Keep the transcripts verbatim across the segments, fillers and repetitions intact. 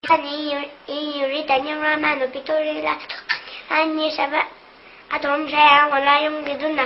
إن يريدني الرحمن بضر لا أني شفعتهم شيئا ولا ينقذون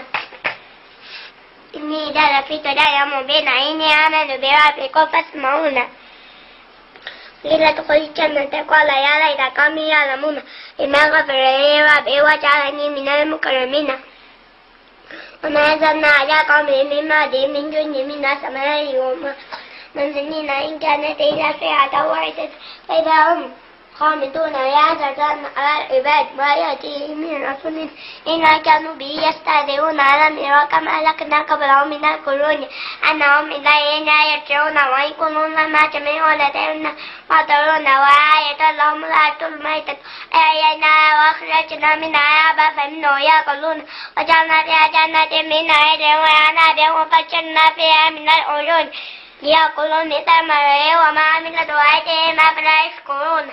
إني إذا لفي ضلال مبين إني آمنت بربكم فاسمعون قيل ادخل الجنة قال يا ليت قومي يعلمون بما غفر لي ربي وجعلني من المكرمين وما أنزلنا على قومه من بعده من جند من السماء وما منزلين إن كانت إلا صيحة واحدة فإذا هم خامدون يعتذرون على العباد ما يأتيهم من رسول إلا كانوا به يستهزئون ألم يروا كم أهلكنا قبلهم من القرون أنهم إلينا لا يرجعون ويقولون ما جميع لدينا ويضرون وآية لهم الأرض الميتة أحييناها وأخرجنا منها حبا فمنه يأكلون وجعلنا فيها جنات من نخيل وأعناب وفجرنا فيها من العيون ليأكلوا من ثمره وما عملته أيديهم أفلا يشكرون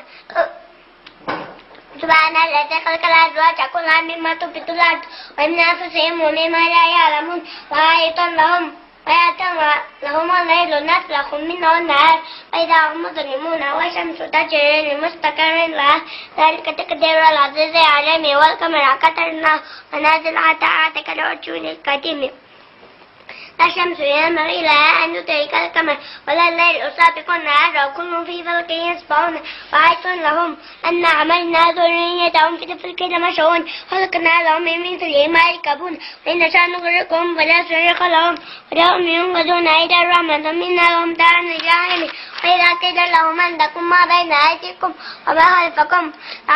سبحان الذي خلق الأزواج كلها مما تنبت الأرض ومن أنفسهم ومما لا يعلمون وآية لهم وآية لهم الليل نسلخ منه النهار فإذا هم مظلمون والشمس تجري لمستقر لها ذلك تقدير العزيز العليم والقمر قدرناه ونزل حتى عاد كالعرجون القديم لا شمس ينبغي لها أن تدرك القمر ولا الليل سابق النهار وكل في فلك يسبحون وآية لهم أن عملنا ذريتهم في الفلك المشحون خلقنا لهم من مثله ما يركبون وإن نشأ نغرقهم فلا صريخ لهم ولا هم ينقذون إلى الرحمن منا لهم دارا إلى علم وإذا قيل لهم أنكم ما بين أيديكم وما خلفكم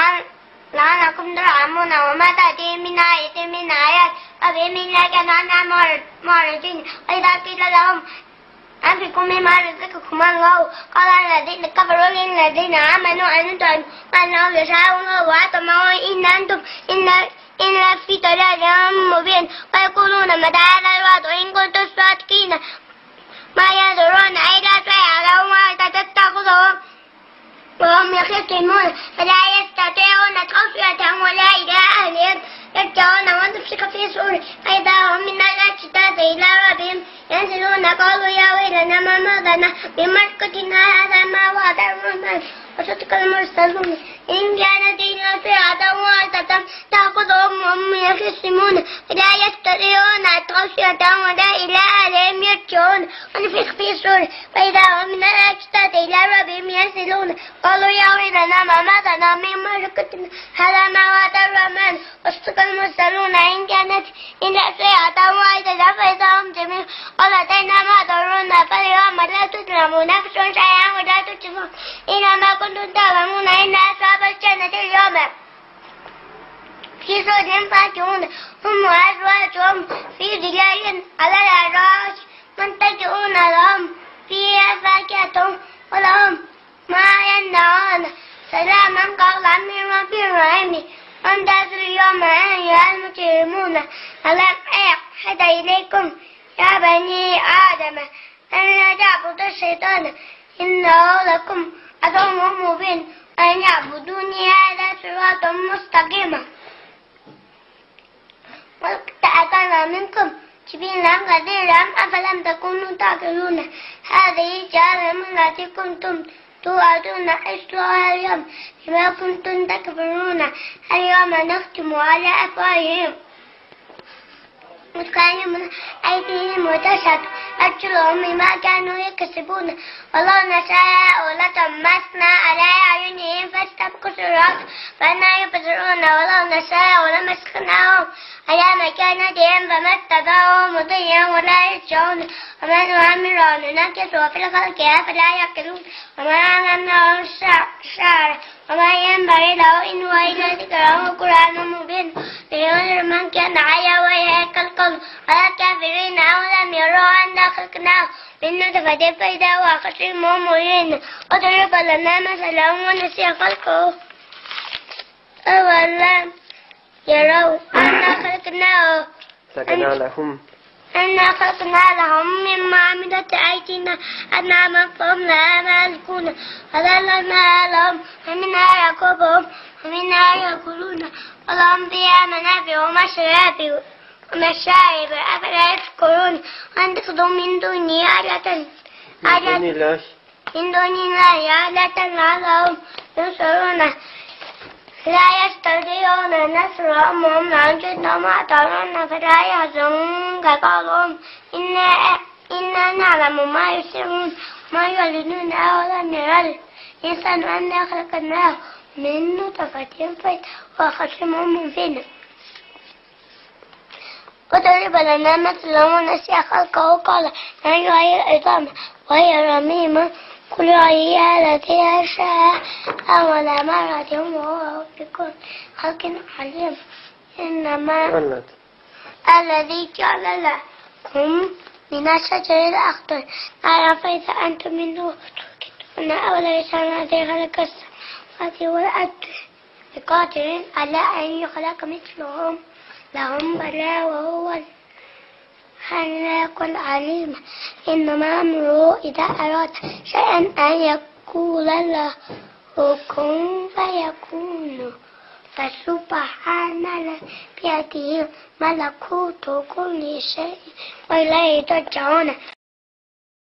لعنكم ترحمون وما تأتيهم من آية من آيات فبهم الله كانوا معرضين وإذا قيل لهم أنفقوا مما رزقكم الله قال الذين كفروا للذين آمنوا أنتم أنه يشاء الله وأطمعوا إن أنتم إن إن في ضلال مبين ويقولون متى هذا الوعد إن كنتم صادقين ما ينظرون إلا صيحة واحدة تتخذهم وهم يخصمون فلا يستطيعون توصية ولا إلى أهلهم يرجعون وتمسك في سور فإذا هم من الأجداث إلى ربهم ينزلون قالوا يا ويلنا ما مضنا بمرقدنا هذا ما وعد الرحمن وصدق المرسلون إن كانت إلا صيحة واحدة تأخذهم وهم يخصمون فلا يستطيعون توصية ولا إلى أهلهم يرجعون ونفخ في سور فإذا هم من الأجداث إلى ربهم ينزلون قالوا يا ويلنا ما مضنا بمرقدنا هذا ما وعد الرحمن وصدق المرسلون إن كانت إلا صيحة واحدة فإذا هم جميع قال أتينا ما ضرونا فاليوم لا تظلمون نفس شيئا ولا تجزون إلا ما كنتم تعلمون إن أصحاب الجنة اليوم في سعود فاكهون هم وأزواجهم في ظلال على الأرائك متكئون لهم فيها فاكهة ولهم ما يدعون سلاما قولا من رب رحيم وامتازوا اليوم أيها المجرمون ألم أعهد إليكم يا بني آدم أن لا تعبدوا الشيطان إنه لكم عدو مبين أن يعبدوني هذا صراط مستقيم وتأتنا منكم جبلا كثيرا أفلم تكونوا تعقلون هذه جهنم التي كنتم توعدون اصلوها اليوم بما كنتم تكفرون اليوم نختم على أفواههم وتكلم أيديهم وتشهد أرجلهم بما كانوا يكسبون ولو نشاء لطمسنا على أعينهم فاستبقوا الصراط فأنا يبصرون ولو نشاء لمسخناهم على مكانتهم فما استطاعوا مضيا ولا يرجعون وما نعمر ننكسه في الخلق أفلا يعقلون وما علمناه الشعر وما ينبغي له إن هو إلا ذكر وقرآن مبين لينذر من كان حيا ويهلك القلب على الكافرين أولم يروا أنا خلقناه من نطفة فإذا هو خصيم مبين وضرب لنا مثلا ونسي خلقه أولم يروا أنا خلقناه سكنا لهم أنا خلقنا لهم مما عملت أيدينا أنعاما فهم لها مالكون وذللنا لهم ومنها يركبون ومنها يأكلون ولهم فيها منافع ومشارب ومشارب أفلا يشكرون واتخذوا من دونه آلهة من دون الله من دون الله آلهة لعلهم ينصرونه لا يستطيعون نصرهم وهم أنفسهم يحضرون فلا يحزنك قولهم إنا إنا نعلم ما يسرون ما يعلنون أولم يرى الإنسان أنا خلقناه من نطفة وخصم مبين وضرب لنا مثلا ونسي خلقه قال من يحيي العظام وهي رميم قل يحييها التي أنشأها أول مرة وهو بكل خلق عليم إنما الذي جعل لكم من الشجر الأخضر نارا فإذا أنتم منه توقدون أوليس الذي خلق السماوات والأرض بقادر على أن يخلق مثلهم لهم بلى وهو الخلاق العليم إنما أمره إذا أراد شيئا أن يقول له كن فيكون فسبحان الذي بيده ملكوت كل شيء وإليه ترجعون